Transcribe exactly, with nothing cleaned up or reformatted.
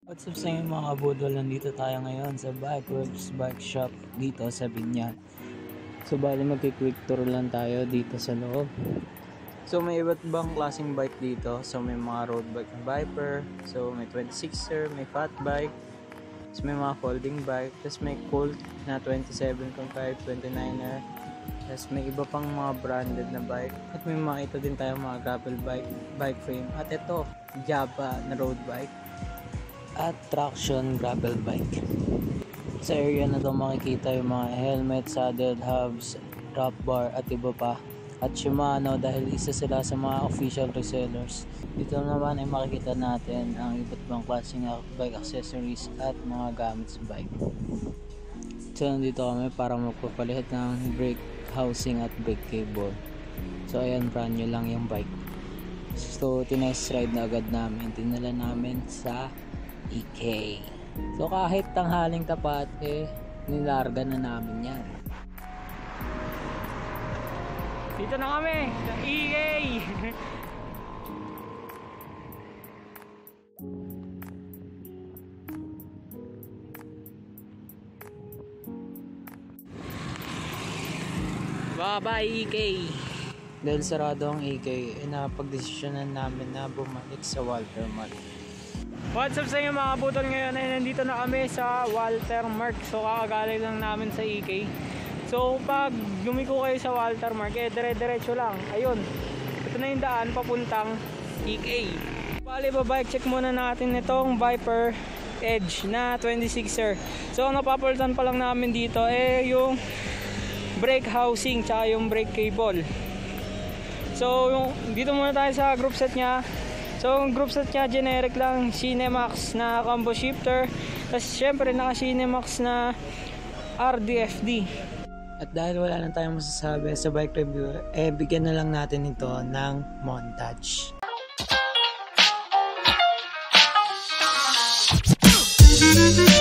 What's up sa inyo mga kabudol, nandito tayo ngayon sa Bikeworks Bike Shop dito sa Binyan. So bali magki-quick tour lang tayo dito sa loob. So may iba't ibang klaseng bike dito. So may mga road bike na Viper, so may twenty-sixer, may fat bike, so may mga folding bike, tapos may Colt na twenty-seven point five, twenty-niner, tapos may iba pang mga branded na bike, at may makita din tayo mga gravel bike, bike frame, at ito Java na road bike at traction gravel bike. Sa area na to makikita yung mga helmet, saddle, hubs, drop bar at iba pa, at Shimano dahil isa sila sa mga official resellers. Dito naman ay makikita natin ang iba't ibang klaseng bike accessories at mga gamit sa bike. So nandito kami para magpapalit ng brake housing at brake cable. So ayan, brand new lang yung bike. So tinest ride na agad namin, tinala namin sa E K. So kahit tanghaling tapat eh nilarga na namin yan. Dito na kami sa E K. Bye-bye E K. Dahil sarado ang E K, eh, napagdesisyonan namin na bumalik sa Walter Mart. What's up sa inyo mga budol, ngayon ay nandito na kami sa Walter Mart. So kakagaling lang namin sa E K. So pag lumiko kayo sa Walter Mart, eh dire-diretso lang. Ayun, ito na yung daan papuntang E K. Bali ba bike check muna natin itong Viper Edge na twenty-sixer. So ang napapalitan pa lang namin dito eh yung brake housing tsaka yung brake cable. So yung, dito muna tayo sa group set nya. So ang group set nya generic lang, Cinemax na combo shifter, tapos syempre naka Cinemax na R D F D. At dahil wala lang tayong masasabi sa bike review, eh bigyan na lang natin ito ng montage. Thank you.